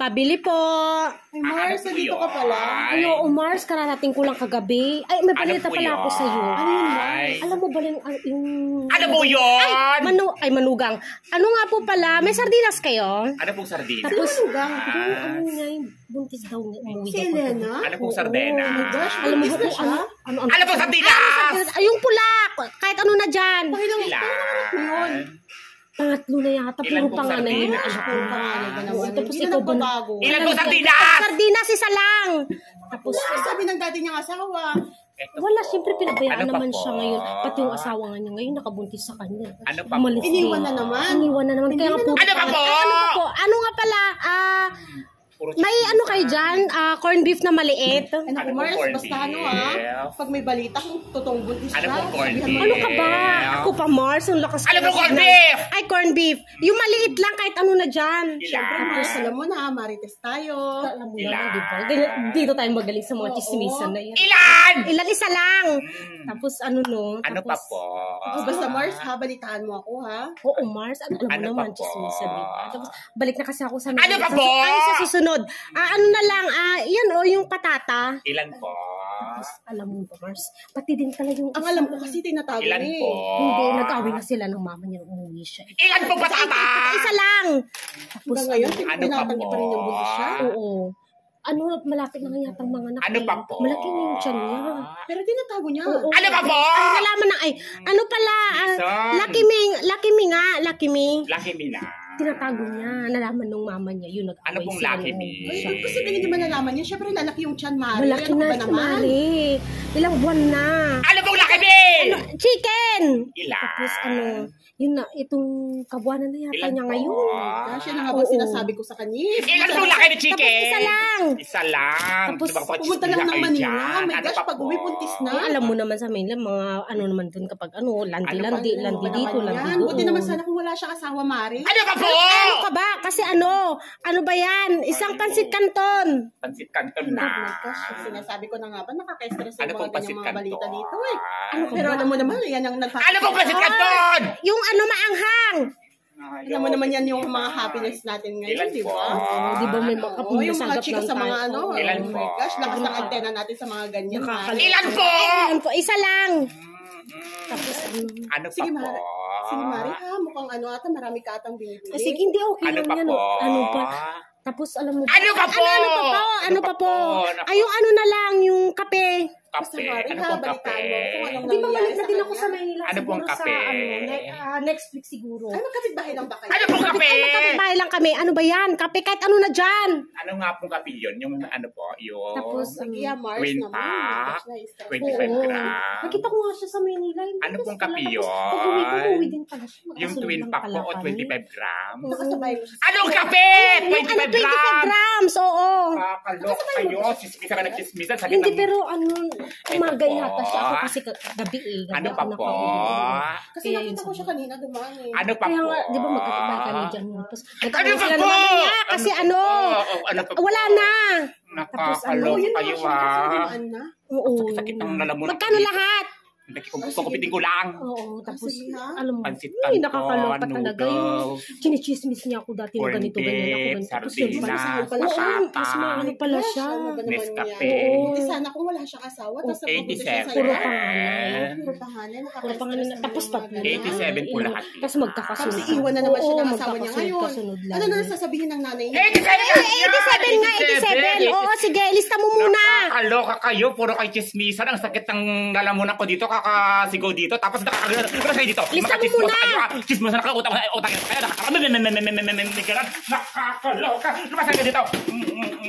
Pabili po. Ay, Mars, dito ka pala. Ay, oo, Mars, kararating ko lang kagabi. Ay, may balita pala ako sa'yo. Ano yun, Mars? Alam mo ba yung... Ano po yun? Manugang. Ano nga po pala, may sardinas kayo? Ano pong sardinas? Tapos, ano nga yung buntis daw umuwi. Si Elena? Ano pong sardinas? Oh my gosh, Alam mo buntis ba na siya? Ano pong sardinas? Ay, yung pula! Kahit ano na dyan. Ilan? Pangatlo na yata, Ilan puro pong panganay. sardinas? Puro panganay ka naman. Tapos Hindi ikaw na nagbabago. Ilan pong sardinas? Sardinas, isa lang. Tapos, Sabi ng dati niyang asawa. wala, siyempre pinabayaan Ano pa naman po? siya ngayon. Pati yung asawa nga niya ngayon, nakabuntis sa kanya. Ano pa Umalis po? Iniwan din. na naman. Iniwan na naman. Kaya nga po. Ano pa po? Ay, ano pa po? Ano nga pala? May ano kayo dyan? Corned beef na maliit. Ano Ano ko, Mars, po, corned basta ano beef? pag may balita kung totoong buntis Ano siya. po, corned sabihan mo beef? Ano ka ba? Ako pa, Mars. Ang lakas Ano ko po, na corned signal. beef? Ay, corned beef. Yung maliit lang, kahit ano na dyan. Siyempre, Mars, alam mo na, marites tayo. Alam mo naman, di ba? Ganyan, dito tayo magaling sa mga chismisan na yan. Ilan? Ilan isa lang. Tapos ano no? Ano pa po? Basta Mars, ha, balitaan mo ako, ha? Oo, Mars. Alam mo Ano naman, pa po? chismisan, di ba? Tapos balik na kasi ako sa... Ano pa po? Ay, sa susunod. Ano na lang, yan yung patata. Ilan po? Tapos, alam mo ba, Mars? Pati din talaga yung... Ang alam ko kasi tinatago Ilan niya po? Hindi, nag-away na sila ng mama niya nung umuwi siya. Ilan po patata? Isa lang. Tapos, Hanggang ngayon, Ano pa tinatanggi po? pa rin yung buntis siya. oo. Ano, malapit na nga yata ang mga anak. Ano eh. pa po? Malaki na yung tiyan niya. Pero tinatago niya. Oo. Ano pa po? Ay, nalaman na, ano pala, Son. Lucky Me nga, Lucky Me. Lucky me na. Tinatago niya, nalaman nung mama niya, yun, nag-away Ano pong sila Lucky nung Me? umuwi Ay, siya. ba't kasi hindi mo nalaman niya? Siyempre, lalaki yung tiyan, Mari. Malaki Ano na ka ba si naman? Mari. Ilang buwan na. Ano pong Lucky Me? Chicken! Ilan? Tapos yun na, itong kabuanan na yata Ilan niya po? ngayon. Gosh, yan ang habang Oo. sinasabi ko sa kanya. Ilan pong Lucky ni Chicken? Tapos isa lang. Isa lang. Tapos, Pumunta lang ng Manila. My gosh, pag uwi, buntis na. Alam mo naman sa Manila, mga ano naman dun kapag landi Ano dito, landi yan? doon. Buti naman sana kung wala siyang asawa, Mari. Ano ka po? Ano ka ba? Kasi ano ba yan? Isang pansit canton. Pansit Canton Oh na. my gosh, sinasabi ko na nga ba, nakaka-stress Ano yung pong mga Pansit ganyang mga balita Canton? dito eh. Ano ka Pero ba? alam mo naman, yan ang nagpapalita. Ano pong Pansit Canton? Yung maanghang. Alam mo naman yan yung mga happiness natin ngayon, Ilan di po? ba? Di ba may Oo, yung mga chika sa mga ano. Ilan Oh po? my gosh, lakas ng antena natin sa mga ganyan. Mari. Ilan po? Ayan po, isa lang. Tapos Ano pa Sige, po? Mari. Sige, Mari, ha? Mukhang ano ata, marami ka atang binibili. sige, hindi okay Ano lang pa yan. po? Ano pa? Tapos alam mo ba? Ano pa po? Ano pa po? Ay, yung ano na lang, yung kape. Basta, Kape. Mari, Ano ha? pong kape? Balitaan mo kung anong Di ba nangyayari balik na din ako sa kanya. Manila? Ano pong siguro kape? Sa, next week siguro. Ay, magkapit-bahay lang ba kayo? Ano pong kape? Ay, magkapit-bahay lang kami. Ano ba yan? Kape kahit ano na dyan. Ano nga pong kape yun? Yung ano po? Yung Tapos, Sige, Mars Twin naman. pack. Gosh, na-stress. 25 Oo. grams. Nakita ko nga siya sa Manila. Ano pong Tapos, kape tapos, yun? Pag uwi ko, uwi din pala siya. Yung Makasunod twin lang pack pala po o kami. 25 grams? Nakasabay mo siya. Anong kape? Ano, 25 25 grams? grams, oo. Kakalok kayo. Sismisan ka nagchismisan. Sakit Hindi, ng- pero umaga Ito yata po. siya. Ako kasi gabi eh. Gabi Ano ako pa po? nakauwi. Kasi nakita ko siya kanina dumaan eh. Ano pa Kaya po? nga, di ba magkakabay kami dyan? Tapos Ano nagkakaroon pa sila po? ng mamaya kasi Ano po? Ano pa po? wala na. Nakakalok Yun na kayo siya, kasi ah. dumaan na. Oo. Sakit ng lalamunan. Magkano lahat? Kukupitin ko lang. Oo, tapos Sige, ha? alam mo, Pansit ay, canton, nakakaloka talaga yung noodles, chinichismis niya ako dati na corned ganito, ganyan ako, beef, ganito. Tapos yun pala, sardinas, pala siya. oo, mas maano pala Gosh, siya. ano ba naman Nescafe. yan? Oo. Buti sana kung wala siyang asawa, tapos napupunta siya 87. sa Puro iba. panganay. Puro pangalan. Puro pangalan na, tapos tatlo. 87 po lahat. Tapos magkakasunod. Tapos iiwan na naman siya ng Oo, asawa niya ngayon. magkakasunod lang. Ano na sasabihin ng nanay niya? 87 nga, 87. Oo, sige, lista mo muna. Nakakaloka kayo. Puro kay chismisan. Ang sakit ng lalamunan ko dito. Kakasigaw dito. Tapos nakakagano kayo dito. Lista mo Makachismosa muna. kayo, ah. Chismosa nakakutang. Utang kayo. Nakakaloka. Lumasan ka dito.